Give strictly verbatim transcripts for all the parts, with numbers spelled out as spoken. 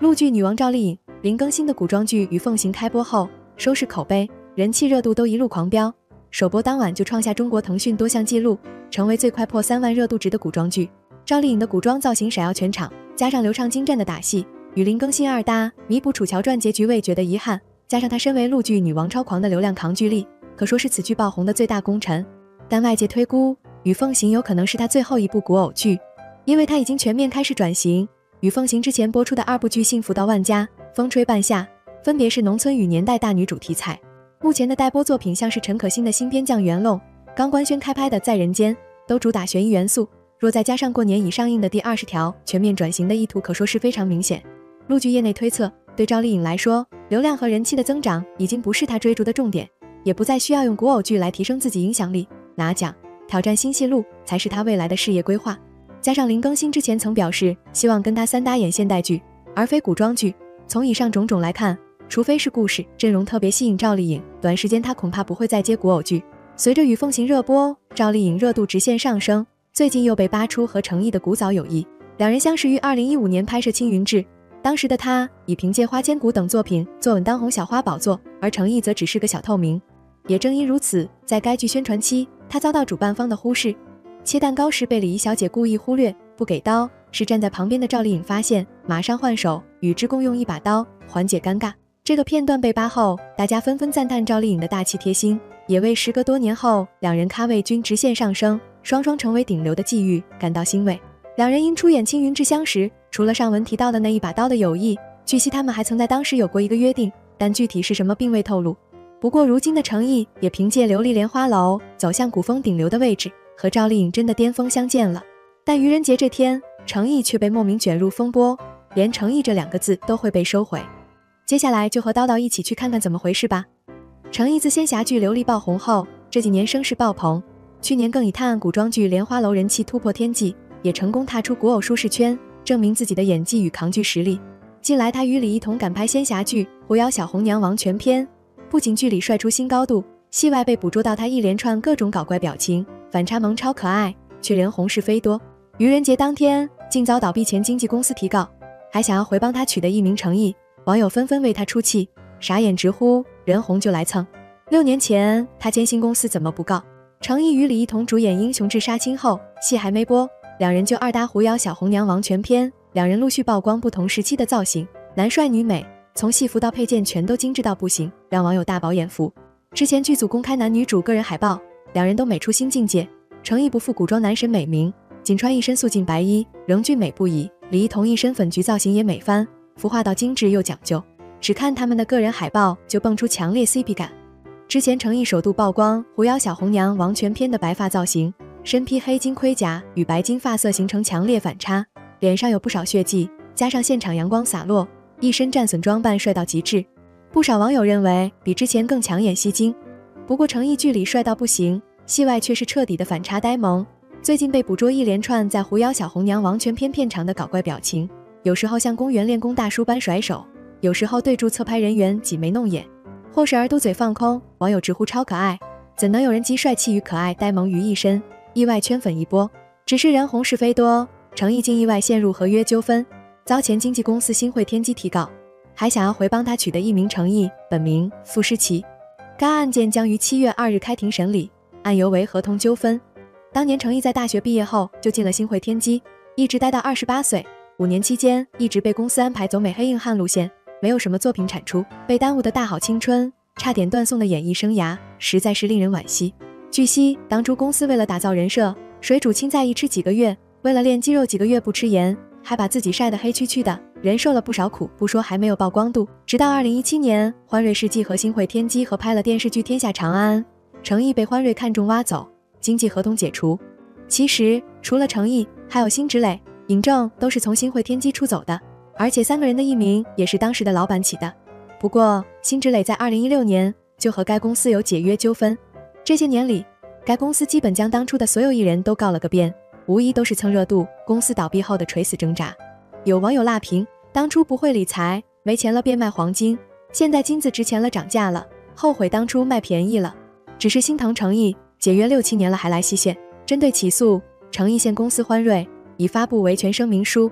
陆剧女王赵丽颖零更新的古装剧《与凤行》开播后，收视口碑、人气热度都一路狂飙，首播当晚就创下中国腾讯多项纪录，成为最快破三万热度值的古装剧。赵丽颖的古装造型闪耀全场，加上流畅精湛的打戏，与零更新二搭，弥补《楚乔传》结局未决的遗憾。加上她身为陆剧女王超狂的流量扛剧力，可说是此剧爆红的最大功臣。但外界推估，《与凤行》有可能是她最后一部古偶剧，因为她已经全面开始转型。《与凤行》之前播出的二部剧《幸福到万家》《风吹半夏》，分别是农村与年代大女主题材。目前的待播作品像是陈可辛的新编《将元弄》，刚官宣开拍的《在人间》，都主打悬疑元素。若再加上过年已上映的第二十条，全面转型的意图可说是非常明显。陆剧业内推测，对赵丽颖来说，流量和人气的增长已经不是她追逐的重点，也不再需要用古偶剧来提升自己影响力，拿奖、挑战新戏路才是她未来的事业规划。加上零更新之前曾表示，希望跟她三搭演现代剧，而非古装剧。从以上种种来看，除非是故事阵容特别吸引赵丽颖，短时间她恐怕不会再接古偶剧。随着《与凤行》热播，赵丽颖热度直线上升，最近又被扒出和程毅的古早友谊。两人相识于二零一五年拍摄《青云志》，当时的她已凭借《花千骨》等作品坐稳当红小花宝座，而程毅则只是个小透明。也正因如此，在该剧宣传期，他遭到主办方的忽视。切蛋糕时被礼仪小姐故意忽略不给刀，是站在旁边的赵丽颖发现，马上换手与之共用一把刀，缓解尴尬。这个片段被扒后，大家纷纷赞叹赵丽颖的大气贴心，也为时隔多年后两人咖位均直线上升，双双成为顶流的际遇感到欣慰。两人因出演《青云志》相识，除了上文提到的那一把刀的友谊，据悉他们还曾在当时有过一个约定，但具体是什么并未透露。不过如今的程毅也凭借《琉璃莲花楼》走向古风顶流的位置，和赵丽颖真的巅峰相见了。但愚人节这天，程毅却被莫名卷入风波，连程毅这两个字都会被收回。接下来就和叨叨一起去看看怎么回事吧。程毅自仙侠剧《琉璃》爆红后，这几年声势爆棚，去年更以探案古装剧《莲花楼》人气突破天际，也成功踏出古偶舒适圈，证明自己的演技与扛剧实力。近来他与李一桐赶拍仙侠剧《狐妖小红娘王全篇》，不仅剧里帅出新高度，戏外被捕捉到他一连串各种搞怪表情，反差萌超可爱，却人红是非多。愚人节当天竟遭倒闭前经纪公司提告，还想要回帮他取得艺名程毅，网友纷纷为他出气，傻眼直呼人红就来蹭。六年前他签新公司怎么不告？程毅与李一桐主演《英雄志杀青》后，戏还没播，两人就二搭《狐妖小红娘王全篇》，两人陆续曝光不同时期的造型，男帅女美，从戏服到配件全都精致到不行，让网友大饱眼福。之前剧组公开男女主个人海报，两人都美出新境界。程毅不负古装男神美名，仅穿一身素净白衣，仍俊美不已。李一桐一身粉橘造型也美翻，服化到精致又讲究。只看他们的个人海报就蹦出强烈 C P 感。之前程毅首度曝光《狐妖小红娘王全篇》的白发造型，身披黑金盔甲与白金发色形成强烈反差，脸上有不少血迹，加上现场阳光洒落，一身战损装扮帅到极致。不少网友认为比之前更抢眼吸睛。不过程毅剧里帅到不行，戏外却是彻底的反差呆萌。最近被捕捉一连串在《狐妖小红娘王全篇》片场的搞怪表情，有时候像公园练功大叔般甩手，有时候对住侧拍人员挤眉弄眼，或是耳堵嘴放空，网友直呼超可爱。怎能有人集帅气与可爱呆萌于一身，意外圈粉一波。只是人红是非多，程毅竟意外陷入合约纠纷，遭前经纪公司新会天机提告，还想要回帮他取得艺名程毅，本名傅诗琪。该案件将于七月二日开庭审理，案由为合同纠纷。当年程毅在大学毕业后就进了新会天机，一直待到二十八岁，五年期间一直被公司安排走美黑硬汉路线，没有什么作品产出，被耽误的大好青春，差点断送的演艺生涯，实在是令人惋惜。据悉，当初公司为了打造人设，水煮青菜一吃几个月，为了练肌肉几个月不吃盐，还把自己晒得黑黢黢的，人受了不少苦，不说还没有曝光度。直到二零一七年，欢瑞世纪和新会天机合拍了电视剧《天下长安》，程毅被欢瑞看中挖走，经纪合同解除。其实除了程毅，还有辛芷蕾、尹正都是从新会天机出走的，而且三个人的艺名也是当时的老板起的。不过辛芷蕾在二零一六年就和该公司有解约纠纷，这些年里该公司基本将当初的所有艺人都告了个遍，无疑都是蹭热度，公司倒闭后的垂死挣扎。有网友辣评，当初不会理财，没钱了便卖黄金，现在金子值钱了涨价了，后悔当初卖便宜了。只是心疼程毅，解约六七年了还来西线。针对起诉，程毅线公司欢瑞已发布维权声明书，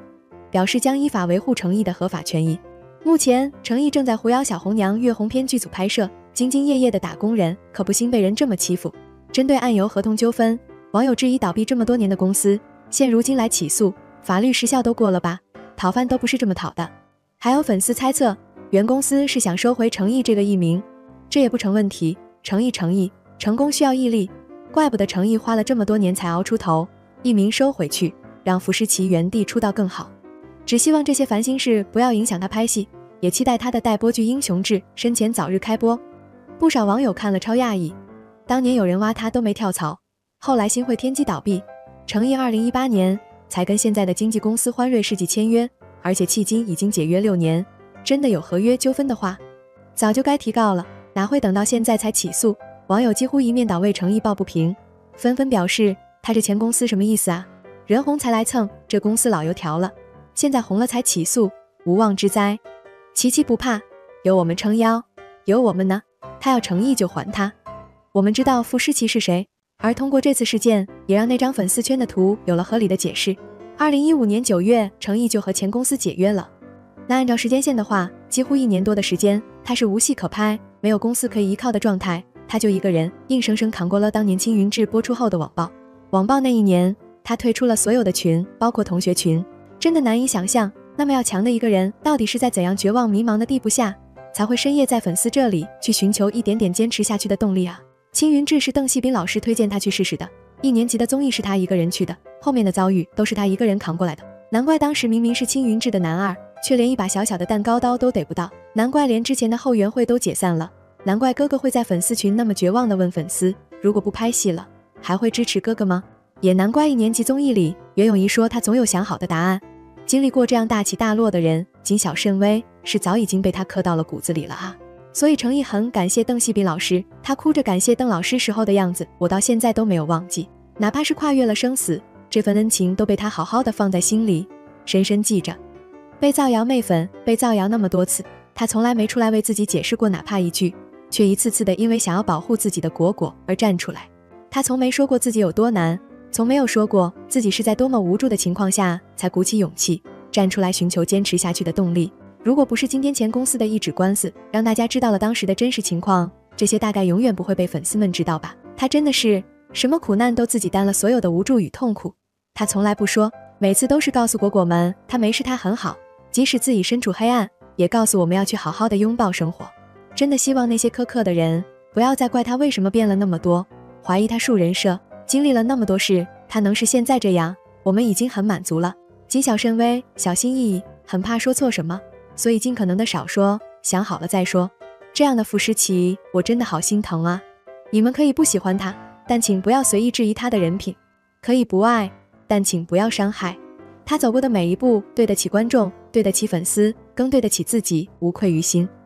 表示将依法维护程毅的合法权益。目前，程毅正在《狐妖小红娘》月红篇剧组拍摄，兢兢业业的打工人，可不兴被人这么欺负。针对案由合同纠纷，网友质疑倒闭这么多年的公司，现如今来起诉，法律时效都过了吧？讨饭都不是这么讨的。还有粉丝猜测，原公司是想收回程毅这个艺名，这也不成问题。程毅程毅，成功需要毅力，怪不得程毅花了这么多年才熬出头。艺名收回去，让傅诗琪原地出道更好。只希望这些烦心事不要影响他拍戏，也期待他的待播剧《英雄志》生前早日开播。不少网友看了超讶异，当年有人挖他都没跳槽，后来新会天机倒闭，程毅二零一八年才跟现在的经纪公司欢瑞世纪签约，而且迄今已经解约六年，真的有合约纠纷的话，早就该提告了，哪会等到现在才起诉？网友几乎一面倒为程毅抱不平，纷纷表示他这前公司什么意思啊？人红才来蹭，这公司老油条了，现在红了才起诉，无妄之灾。琪琪不怕，有我们撑腰，有我们呢，他要程毅就还他。我们知道傅诗琪是谁，而通过这次事件，也让那张粉丝圈的图有了合理的解释。二零一五年九月，程毅就和前公司解约了。那按照时间线的话，几乎一年多的时间，他是无戏可拍，没有公司可以依靠的状态，他就一个人硬生生扛过了当年青云志播出后的网暴。网暴那一年，他退出了所有的群，包括同学群。真的难以想象，那么要强的一个人，到底是在怎样绝望迷茫的地步下，才会深夜在粉丝这里去寻求一点点坚持下去的动力啊？青云志是邓锡斌老师推荐他去试试的，一年级的综艺是他一个人去的，后面的遭遇都是他一个人扛过来的。难怪当时明明是青云志的男二，却连一把小小的蛋糕刀都逮不到，难怪连之前的后援会都解散了，难怪哥哥会在粉丝群那么绝望地问粉丝，如果不拍戏了，还会支持哥哥吗？也难怪一年级综艺里袁咏仪说他总有想好的答案。经历过这样大起大落的人，谨小慎微是早已经被他刻到了骨子里了啊。所以程毅很感谢邓锡斌老师，他哭着感谢邓老师时候的样子，我到现在都没有忘记，哪怕是跨越了生死，这份恩情都被他好好的放在心里，深深记着。被造谣媚粉，被造谣那么多次，他从来没出来为自己解释过哪怕一句，却一次次的因为想要保护自己的果果而站出来。他从没说过自己有多难，从没有说过自己是在多么无助的情况下才鼓起勇气站出来寻求坚持下去的动力。如果不是今天前公司的一纸官司让大家知道了当时的真实情况，这些大概永远不会被粉丝们知道吧。他真的是什么苦难都自己担了所有的无助与痛苦，他从来不说，每次都是告诉果果们他没事，他很好，即使自己身处黑暗，也告诉我们要去好好的拥抱生活。真的希望那些苛刻的人不要再怪他为什么变了那么多，怀疑他树人设，经历了那么多事，他能是现在这样，我们已经很满足了。谨小慎微，小心翼翼，很怕说错什么，所以尽可能的少说，想好了再说。这样的傅诗琪，我真的好心疼啊。你们可以不喜欢他，但请不要随意质疑他的人品，可以不爱，但请不要伤害。他走过的每一步，对得起观众，对得起粉丝，更对得起自己，无愧于心。